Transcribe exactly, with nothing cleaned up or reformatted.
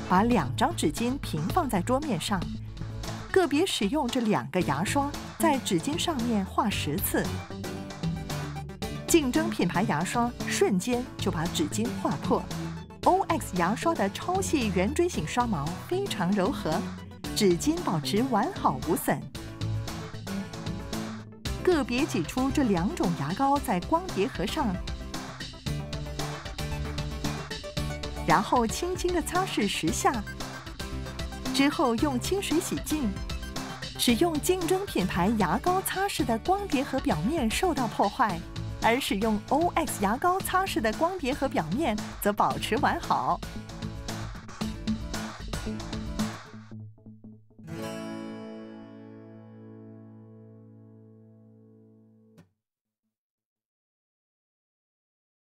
把两张纸巾平放在桌面上，个别使用这两个牙刷在纸巾上面画十次。竞争品牌牙刷瞬间就把纸巾划破。O X 牙刷的超细圆锥形刷毛非常柔和，纸巾保持完好无损。个别挤出这两种牙膏在光碟盒上，然后轻轻地擦拭十下，之后用清水洗净。使用竞争品牌牙膏擦拭的光碟盒表面受到破坏，而使用 O X 牙膏擦拭的光碟盒表面则保持完好。